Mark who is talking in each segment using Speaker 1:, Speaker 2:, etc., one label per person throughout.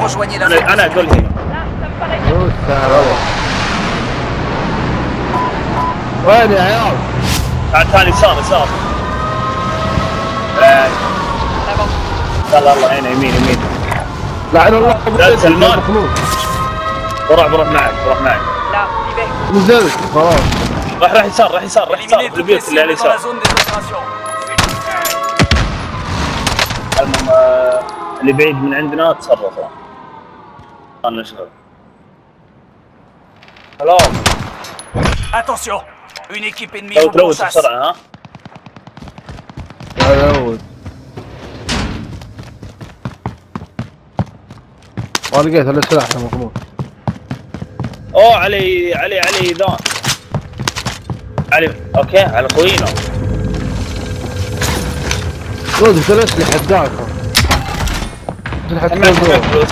Speaker 1: rejoignez la zone.
Speaker 2: أنا أقول هنا.
Speaker 3: وين يا عيال؟
Speaker 2: تعال يسار يسار. الله هنا يمين.
Speaker 3: لعن الله
Speaker 2: لا سلمان. بروح معك.
Speaker 1: Là, Libé.
Speaker 3: نزلت خلاص.
Speaker 2: راح يسار
Speaker 1: Éliminez toutes les
Speaker 2: البيوت اللي على
Speaker 1: cibles dans la
Speaker 2: اليسار.
Speaker 1: zone d'exfiltration.
Speaker 2: المهم اللي بعيد من عندنا تصرفوا. خلنا نشغل. هلا.
Speaker 1: Attention, une équipe ennemie
Speaker 2: لو
Speaker 1: vous
Speaker 2: تلوث
Speaker 1: pourchasse.
Speaker 2: بسرعة ها.
Speaker 3: لا اول. ما لقيت الا سلاح يا محمود.
Speaker 2: اوه علي ذا. علي اوكي على خوينا.
Speaker 3: خذ الاسلحه ذاك. اسلحه
Speaker 2: فلوس.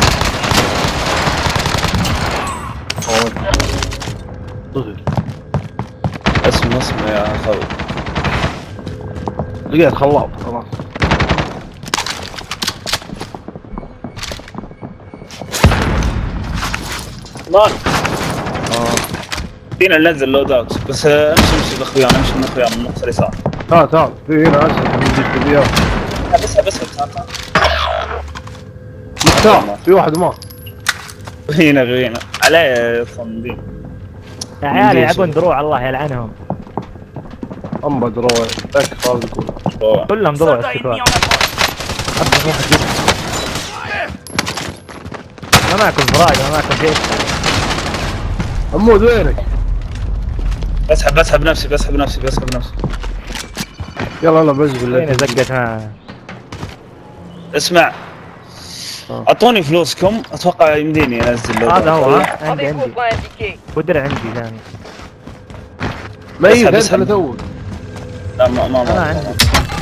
Speaker 2: اسمه يا اخوي.
Speaker 3: لقيت خلاط خلاص.
Speaker 2: مان فينا ننزل لود اوت بس امشي بالخيام امشي من الخيام من النص اليسار.
Speaker 3: تعال في هنا اسلحه نجيب اياه.
Speaker 2: بس
Speaker 3: مختار في واحد ما.
Speaker 2: غينا عليه صندين
Speaker 4: يا عيال يلعبون دروع الله يلعنهم.
Speaker 3: اما دروع ذاك خالد يقول
Speaker 4: كلهم دروع
Speaker 1: Soldat ennemi
Speaker 4: استكوان.
Speaker 1: en approche.
Speaker 3: ابدا واحد يجي.
Speaker 4: ما معكم فرايد ما معكم شيء.
Speaker 3: عمود وينك؟
Speaker 2: بسحب نفسي
Speaker 3: يلا انا بزبل.
Speaker 4: وين زقت معه.
Speaker 2: اسمع اعطوني فلوسكم اتوقع يمديني انزل لود
Speaker 4: هذا هو ها
Speaker 1: Avec
Speaker 4: عندي
Speaker 1: vos points indiqués.
Speaker 4: ودرع عندي ثاني.
Speaker 3: ميت
Speaker 2: بسحب.
Speaker 3: انت تو.
Speaker 2: لا ما
Speaker 4: انا عندي.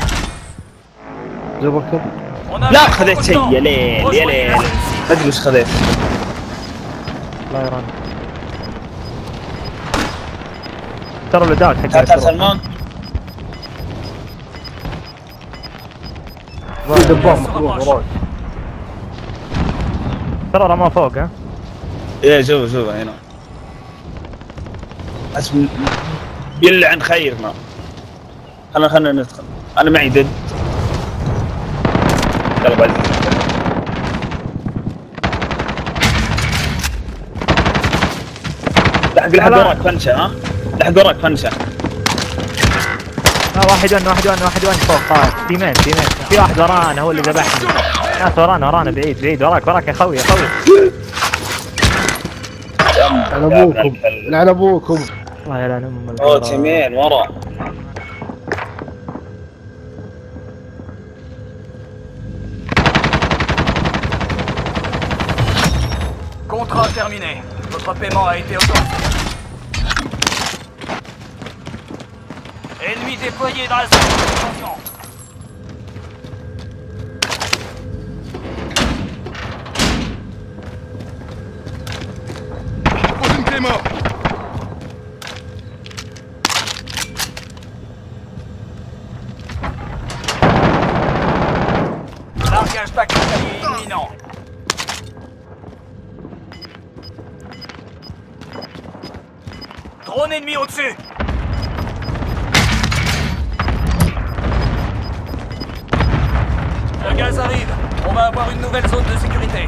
Speaker 3: جبرك.
Speaker 1: On a
Speaker 2: لا
Speaker 1: plus
Speaker 2: خذيت
Speaker 1: beaucoup de
Speaker 2: شيء
Speaker 1: temps.
Speaker 2: يا ليل
Speaker 1: Rejoignez la zone cible.
Speaker 2: ما ادري وش خذيت.
Speaker 4: الله يرحمه. ترى الوداع حق
Speaker 2: تعال سلمان.
Speaker 3: في دباب مخلوق وراك.
Speaker 4: ترى رمى فوق ها.
Speaker 2: ايه جوا هنا. اسم يلعن خيرنا. خلنا ندخل. انا معي دد. يلا بعد. لحق وراك فنشه ها. لحق وراك فنشه.
Speaker 4: واحد وان فوق طاير. تيمين في واحد ورانا هو اللي ذبحني. ناس ورانا بعيد وراك يا خوي.
Speaker 3: لعن ابوكم.
Speaker 4: الله يلعن ام
Speaker 2: اوه تيمين ورا.
Speaker 1: Contrat terminé. Votre paiement a été autorisé. Ennemi déployé dans la zone d'exfiltration.
Speaker 5: Pose une clé mort.
Speaker 1: Largage bactérie imminent. Drone ennemi au-dessus. Le gaz arrive. On va avoir une nouvelle zone de sécurité.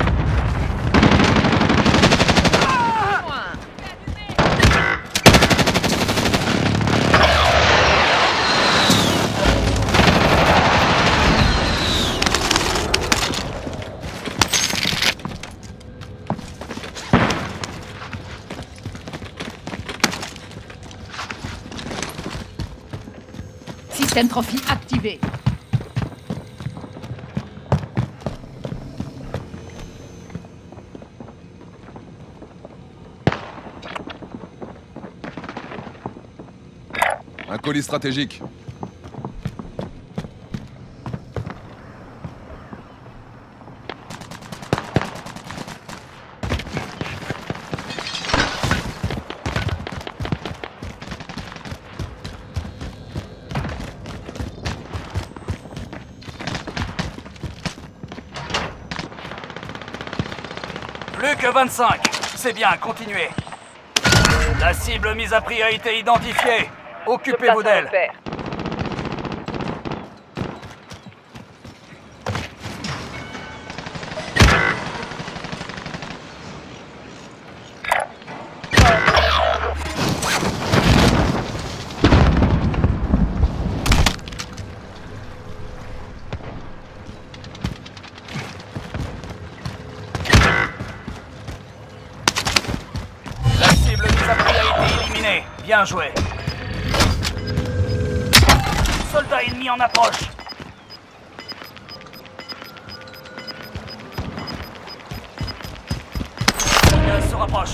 Speaker 6: Système trophy activé.
Speaker 5: Un colis stratégique.
Speaker 1: Plus que 25. C'est bien, continuez. La cible mise à prix a été identifiée. Occupez-vous d'elle. La cible mise à prix a été éliminée. Bien joué. Soldat ennemi en approche. Le gaz se rapproche.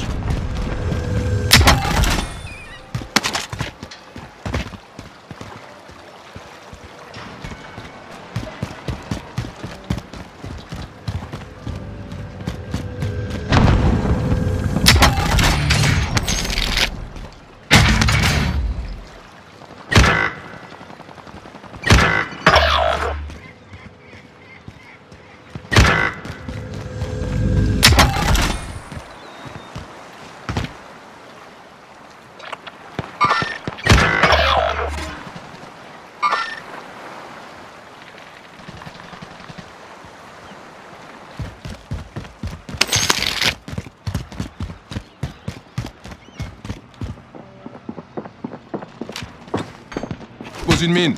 Speaker 5: Pose une mine.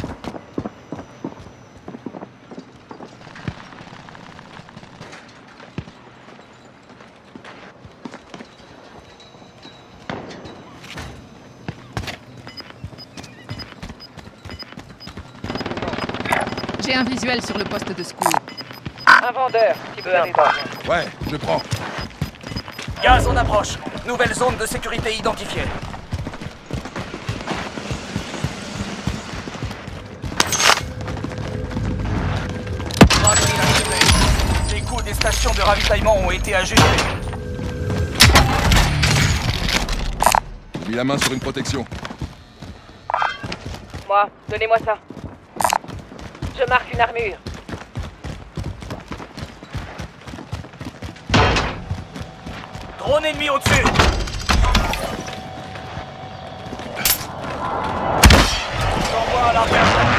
Speaker 6: J'ai un visuel sur le poste de secours.
Speaker 7: Un vendeur, si vous avez besoin.
Speaker 5: Ouais, je prends.
Speaker 1: Gaz en approche. Nouvelle zone de sécurité identifiée. Les coûts des stations de ravitaillement ont été ajustés.
Speaker 5: J'ai mis la main sur une protection.
Speaker 7: Moi, donnez-moi ça. Je marque une armure.
Speaker 1: Drone ennemi au-dessus. J'envoie à l'arrière.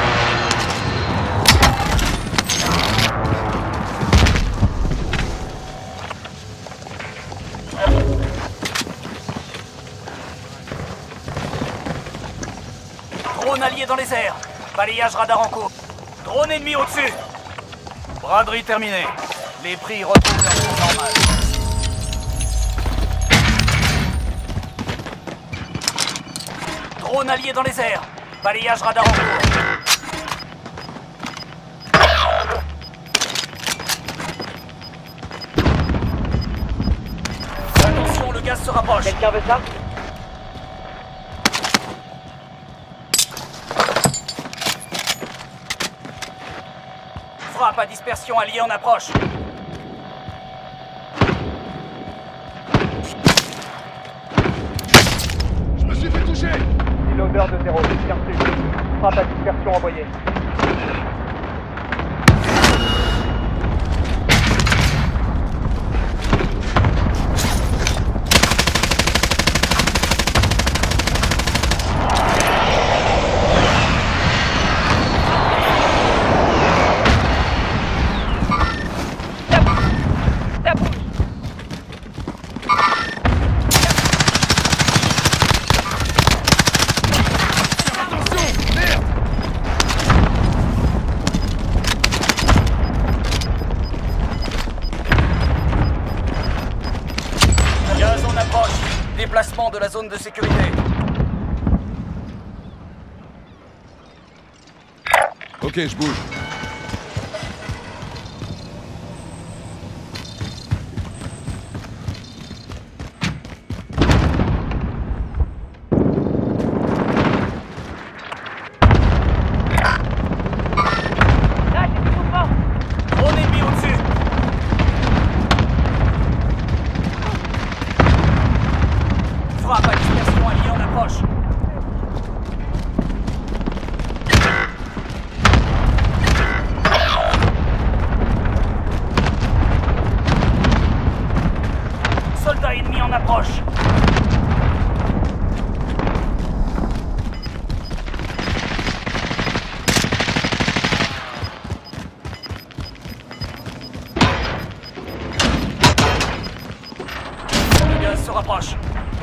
Speaker 1: Drone allié dans les airs. Balayage radar en cours. Drone ennemi au-dessus. Braderie terminée. Les prix retrouvent leur cours normal. Drone allié dans les airs. Balayage radar en cours. Attention, le gaz se rapproche.
Speaker 7: Quelqu'un veut ça?
Speaker 1: Frappe à dispersion alliée en approche.
Speaker 5: Je me suis fait toucher.
Speaker 7: L'odeur de terreau, bien reçu. Frappe à dispersion envoyée.
Speaker 1: Gaz en approche. Déplacement de la zone de sécurité.
Speaker 5: Ok, je bouge.
Speaker 7: Là, j'ai du mouvement.
Speaker 1: Drone ennemi au-dessus. Frappe à dispersion alliée en approche. approche. Le gaz se rapproche.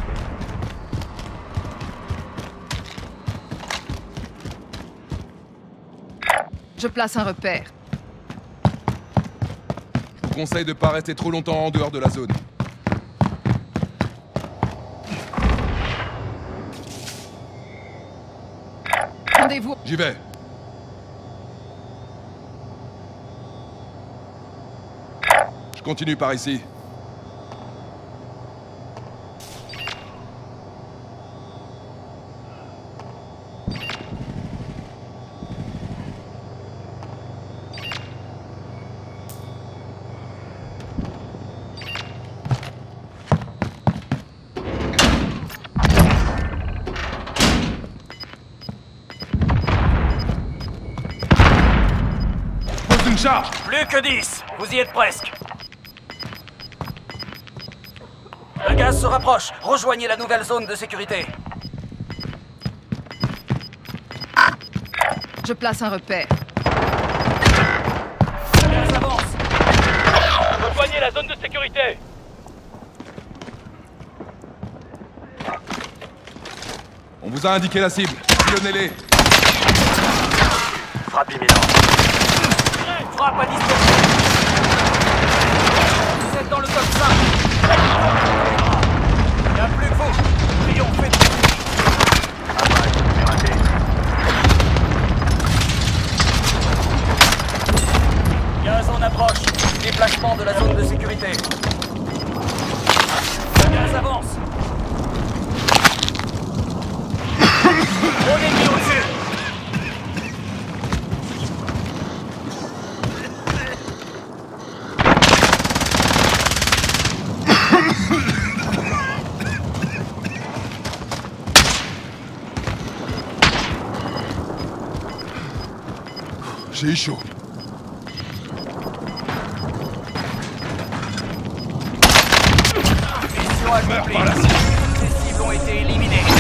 Speaker 6: Je place un repère.
Speaker 5: Je vous conseille de ne pas rester trop longtemps en dehors de la zone.
Speaker 6: Rendez-vous.
Speaker 5: J'y vais. Je continue par ici. Pose une charge.
Speaker 1: Plus que 10. Vous y êtes presque. Le gaz se rapproche. Rejoignez la nouvelle zone de sécurité.
Speaker 6: Je place un repère.
Speaker 1: Le gaz avance. Rejoignez la zone de sécurité.
Speaker 5: On vous a indiqué la cible. Sillonnez-les.
Speaker 1: Frappe imminente. Frappe à distance. Vous êtes dans le top 5. Il n'y a plus que vous. Triomphez de gaz en approche. Déplacement de la zone de sécurité. Le gaz avance. On est mis au-dessus.
Speaker 5: J'ai eu chaud.
Speaker 1: Mission accomplie. Ces cibles ont été éliminées.